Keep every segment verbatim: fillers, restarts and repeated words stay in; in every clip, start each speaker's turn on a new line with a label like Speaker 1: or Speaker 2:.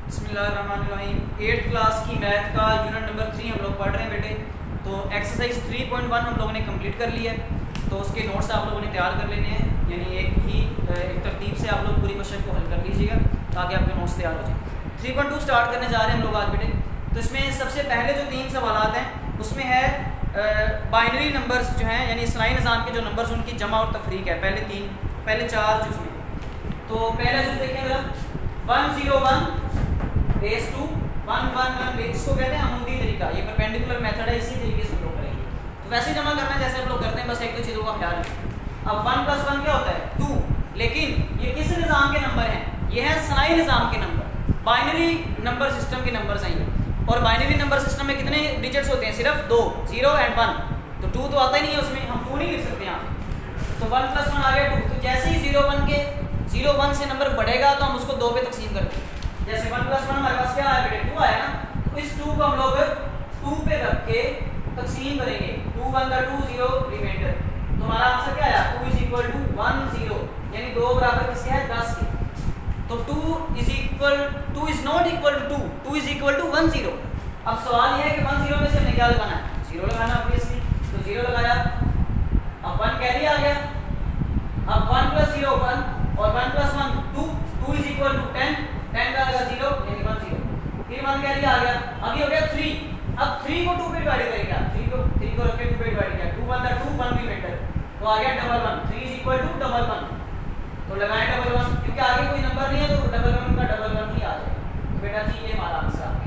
Speaker 1: बिस्मिल्लाहिर्रहमानिर्रहीम। Eighth class की math का यूनिट नंबर थ्री हम लोग पढ़ रहे हैं बेटे। तो एक्सरसाइज थ्री पॉइंट वन हम लोगों ने कंप्लीट कर लिया है। तो उसके नोट्स आप लोगों ने तैयार कर लेने हैं, यानी एक ही एक तरतीब से आप लोग पूरी क्वेश्चन को हल कर लीजिएगा ताकि आपके नोट्स तैयार हो जाए। थ्री पॉइंट टू स्टार्ट करने जा रहे हैं हम लोग आज बेटे। तो इसमें सबसे पहले जो तीन सवाल हैं उसमें है बाइनरी नंबर्स जो हैं, यानी इस्लाही निज़ाम के जो नंबर्स उनकी जमा और तफरीक है। पहले तीन पहले चार जुज़ में। तो पहला जुज़ देखें जरा, one zero one base two one one one, इसको कहते हैं अमूदी तरीका। ये परपेंडिकुलर मेथड है, इसी तरीके से हम लोग करेंगे। तो वैसे जमा करना है जैसे हम लोग करते हैं, बस एक दो चीज़ों का ख्याल रखें। अब वन प्लस वन क्या होता है? टू। लेकिन ये किस निज़ाम के नंबर हैं? ये है इस्लाही निज़ाम के नंबर, बाइनरी नंबर सिस्टम के नंबर हैं ये। और बाइनरी नंबर सिस्टम में कितने डिजिट्स होते हैं? सिर्फ दो, जीरो एंड वन। तो टू तो आता ही नहीं है उसमें, हम टू नहीं लिख सकते यहाँ पे। तो वन प्लस वन आ गया टू। तो जैसे ही जीरो वन के जीरो वन से नंबर बढ़ेगा तो हम उसको दो पे तकसीम करते हैं। जैसे वन प्लस वन हमारे पास क्या आया बेटे? टू आया ना। तो इस टू को हम लोग टू पे रख के तकसीम करेंगे। टू वन का टू, जीरो रिमाइंडर। तो हमारा आंसर क्या आया? Two is equal to one zero, यानी दो बराबर किसके है? दस के। तो two is equal to is not equal to two, two is equal to one zero. अब सवाल यह है कि वन जीरो में से हमने क्या लगाना है? जीरो लगाना ऑब्वियसली। तो जीरो लगाया, अब वन कैरी आ गया। अब वन प्लस जीरो वन और one plus one two, two is equal to ten, ten का लगा जीरो यानी वन जीरो। फिर वन कैरी आ गया, अभी हो गया थ्री। अब थ्री को टू पे डिवाइड करेगा, थ्री को थ्री को रख के टू पे डिवाइड किया, टू वन का टू, वन रिमाइंडर। तो आ गया double one, three is equal to double one. तो लगाएं डबल वन, क्योंकि आगे कोई नंबर नहीं है तो डबल वन का डबल वन ही आ जाएगा। तो बेटा जी ये हमारा आंसर आ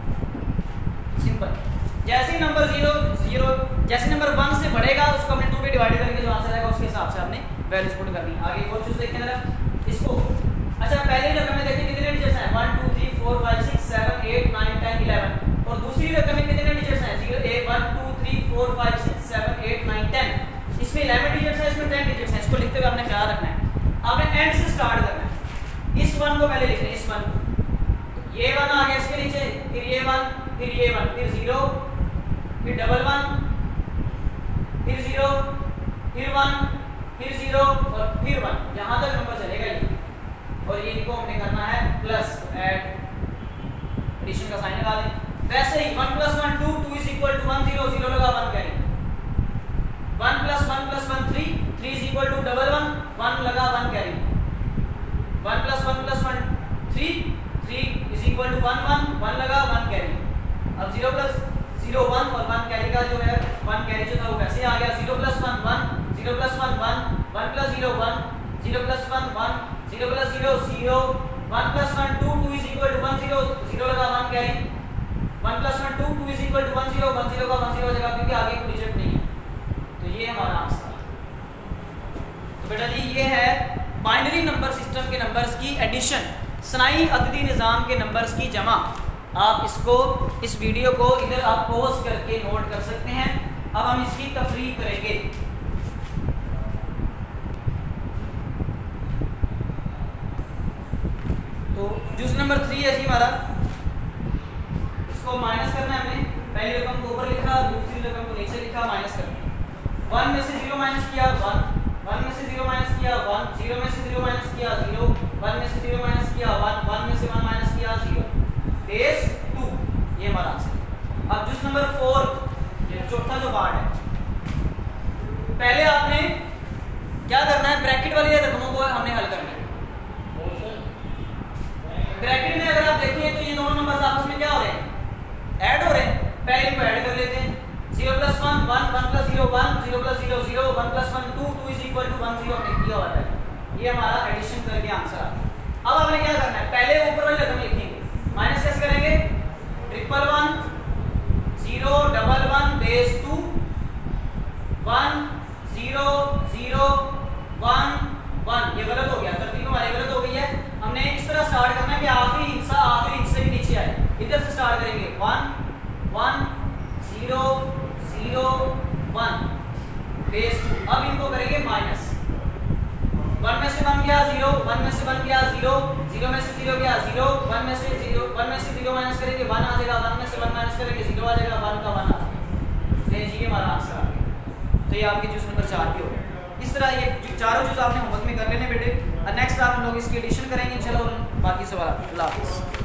Speaker 1: गया, सिंपल। जैसे ही नंबर जीरो जीरो जैसे नंबर वन से बढ़ेगा उसको हमने टू पे डिवाइड करके जो आंसर आएगा उसके हिसाब से हमने वैल्यूज पुट करनी है। आगे और चीज देखें जरा इसको। अच्छा पहली रकम में देखिए कितने डिजिट्स हैं? One two three four five six seven eight nine ten eleven. और दूसरी रकम में कितने डिजिट्स हैं? जीरो एक one two three four five six seven eight nine ten. इसमें इलेवन डिजिट्स हैं, इसमें टेन डिजिट्स हैं। इसको लिखते हुए आपने ख्याल रखना है, आपने एंड से स्टार्ट करना है। इस वन को पहले लिखना है, इस वन। ये वन आ गया इसके नीचे, फिर ये वन, फिर ये वन, फिर जीरो, फिर डबल वन, फिर जीरो, फिर वन, फिर जीरो और फिर वन। यहां तक नंबर चलेगा ये। और ये इनको हमने करना है प्लस, ऐड एडिशन का साइन लगा दें। वैसे ही one plus one two, two is equal to one zero, zero लगा one carry. One plus one plus one three, three is equal to double one, one लगा one carry. One plus one plus one three, three is equal to one one, one लगा one carry. अब zero plus zero one और one carry का जो है one carry जो था वो वैसे आ गया। Zero plus one one, zero plus one one, one plus zero one, zero plus one one, zero plus zero zero, one plus one two, two is equal to one zero, zero लगा one carry. One plus one two, two is equal to one zero, one zero का one zero हो जाएगा क्योंकि आगे कोई digit नहीं है। तो ये हमारा आंसर है। तो बेटा जी ये है बाइनरी नंबर सिस्टम के नंबर्स की एडिशन, इस्लाही अददी निज़ाम के नंबर्स की जमा। आप इसको इस वीडियो को इधर आप पॉज करके नोट कर सकते हैं। अब हम इसकी तफरीक करेंगे। तो जुज़ नंबर थ्री है जी हमारा, इसको माइनस करना है हमने। पहली रकम को ऊपर लिखा, दूसरी रकम को नीचे लिखा, माइनस करना। वन में से जीरो माइनस किया वन, वन में से जीरो माइनस किया वन, जीरो में से जीरो माइनस किया जीरो, वन में से जीरो माइनस किया वन, वन में से वन माइनस किया जीरो, बेस टू। ये हमारा आंसर है। अब जुज़ नंबर फोर, ये चौथा जो पार्ट है, पहले आपने क्या करना है? ब्रैकेट वाली रकमों को हमने हल करना है। ब्रैकेट में अगर आप देखिए तो ये दोनों नंबर्स आपस में क्या हो रहे हैं? ऐड हो रहे हैं। पहले इनको ऐड कर लेते हैं। Zero plus one one, one plus zero one, zero plus zero zero, one plus one two, two is equal to one zero हमने किया हुआ है। ये हमारा एडिशन करके आंसर आ गया। अब आपने क्या करना है? पहले ऊपर वाली रकम लिखेंगे, माइनस कैसे करेंगे? Triple one zero double one base two, one zero zero one one. ये गलत हो गया, तरतीब हमारी गलत हो गई है। हमने इस तरह स्टार्ट करना है कि आखिरी हिस्सा आखिरी हिस्से के नीचे आए। इधर से स्टार्ट करेंगे, one one zero zero one base two. अब इनको करेंगे माइनस। वन में से वन गया जीरो, वन में से वन गया जीरो, जीरो में से जीरो गया जीरो, वन में से जीरो वन में से जीरो माइनस करेंगे वन आ जाएगा, वन में से वन माइनस करेंगे जीरो आ जाएगा, वन का वन आ जाएगा। जी हमारा आंसर आ गया। तो ये आपके जूस नंबर चार के हो गए। इस तरह ये चारों जूस आपने होमवर्क में कर लेने बेटे। नेक्स्ट आप हम लोग इसकी एडिशन करेंगे इंशाल्लाह और बाकी सवाल। अल्लाह हाफ़िज़।